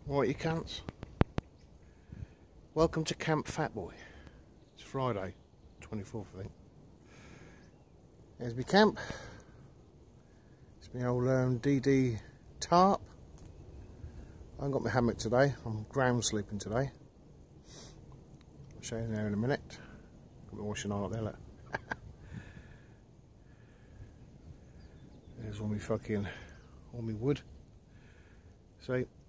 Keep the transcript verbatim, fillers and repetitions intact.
Right, you cunts. Welcome to Camp Fat Boy. It's Friday, twenty-fourth, I think. There's my camp. It's my old um, D D tarp. I haven't got my hammock today. I'm ground sleeping today. I'll show you there in a minute. Got my washing on up there, look. There's all my fucking, all my wood. See,